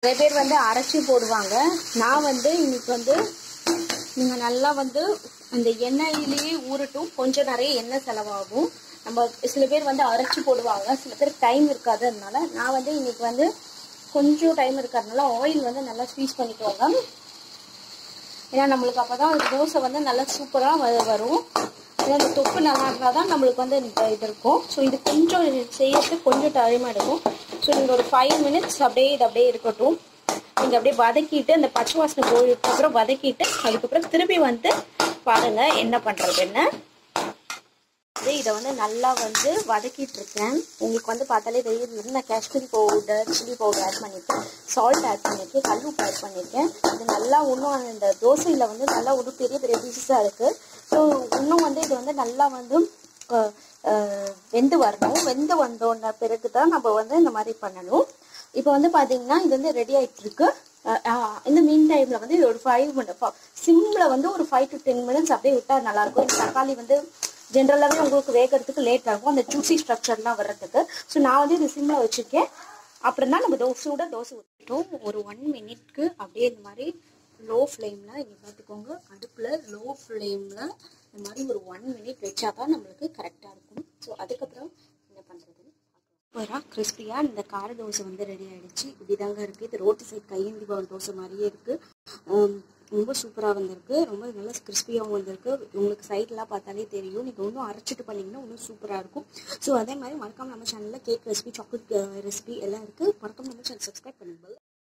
நிறைய பேர் வந்து அரைச்சி போடுவாங்க. நான் வந்து இன்னைக்கு வந்து நீங்கள் நல்லா வந்து அந்த எண்ணெயிலேயே ஊறட்டும். கொஞ்சம் நிறைய எண்ணெய் செலவாகும். நம்ம சில பேர் வந்து அரைச்சி போடுவாங்க, சில பேர் டைம் இருக்காது. அதனால நான் வந்து இன்னைக்கு வந்து கொஞ்சம் டைம் இருக்கிறதுனால ஆயில் வந்து நல்லா ஸ்வீஸ் பண்ணிக்கோங்க. ஏன்னா நம்மளுக்கு அப்போ தான் தோசை வந்து நல்லா சூப்பராக வரும். ஏன்னா இந்த தொப்பு நல்லா இருந்தால் தான் நம்மளுக்கு வந்து இது இருக்கும். ஸோ இது கொஞ்சம் செய்யறதுக்கு கொஞ்சம் டைம் எடுக்கும். ஸோ நீங்கள் ஒரு 5 மினிட்ஸ் அப்படியே இது அப்படியே இருக்கட்டும். நீங்கள் அப்படியே வதக்கிட்டு அந்த பச்சை வாசனை போயிட்டதுக்கப்புறம் வதக்கிட்டு அதுக்கப்புறம் திருப்பி வந்து பாருங்கள் என்ன பண்ணுறதுன்னு. இதை வந்து நல்லா வந்து வதக்கிட்டு இருக்கேன். உங்களுக்கு வந்து பார்த்தாலே தெரியுது. நான் Kashmiri powder, chilli powder add பண்ணியிருக்கேன், சால்ட் ஆட் பண்ணியிருக்கேன், கல் உப்பு ஆட் பண்ணியிருக்கேன். இது நல்லா இன்னும் இந்த தோசையில் வந்து நல்லா ஒரு பெரிய பெரிய பீஸஸாக இருக்குது. ஸோ இன்னும் வந்து இது வந்து நல்லா வந்து வெந்து வரணும். வெந்து வந்தோன்ன பிறகு தான் நம்ம வந்து இந்த மாதிரி பண்ணணும். இப்போ வந்து பார்த்தீங்கன்னா இது வந்து ரெடி ஆகிட்டு இருக்கு. இந்த மீன் டைமில் வந்து இது ஒரு 5 மினிட்ஸ் சிம்மில் வந்து ஒரு 5 to 10 மினிட்ஸ் அப்படியே விட்டால் நல்லாயிருக்கும். இந்த தக்காளி வந்து ஜென்ரலாகவே உங்களுக்கு வேகிறதுக்கு லேட் ஆகும், அந்த ஜூசி ஸ்ட்ரக்சர்லாம் வர்றதுக்கு. ஸோ நான் வந்து இது சிம்மில் வச்சுருக்கேன். அப்புறம் தான் நம்ம தோசை ஊற்றிட்டோம். ஒரு 1 மினிட்க்கு அப்படியே இந்த மாதிரி லோ ஃப்ளேமில் இங்கே பார்த்துக்கோங்க. அடுப்பில் லோ ஃப்ளேமில் இந்த மாதிரி ஒரு 1 மினிட் வச்சா தான் நம்மளுக்கு கரெக்டாக இருக்கும். ஸோ அதுக்கப்புறம் என்ன பண்ணுறதுன்னு சூப்பராக கிறிஸ்பியாக இந்த கார தோசை வந்து ரெடி ஆகிடுச்சு. இப்படி தாங்க இருக்குது. இது ரோட்டு சைட் கையேந்தி பவன் தோசை மாதிரியே இருக்குது. ரொம்ப சூப்பராக வந்திருக்கு. ரொம்ப நல்லா கிறிஸ்பியாகவும் வந்திருக்கு. உங்களுக்கு சைட்லாம் பார்த்தாலே தெரியும். நீங்கள் இன்னும் அரைச்சிட்டு பண்ணிங்கன்னா இன்னும் சூப்பராக இருக்கும். ஸோ அதே மாதிரி மறக்காமல் நம்ம சேனலில் கேக் ரெசிபி, சாக்லேட் ரெசிபி எல்லாம் இருக்குது. மறக்காமல் நம்ம சேனல் சப்ஸ்கிரைப் பண்ணுங்கள்.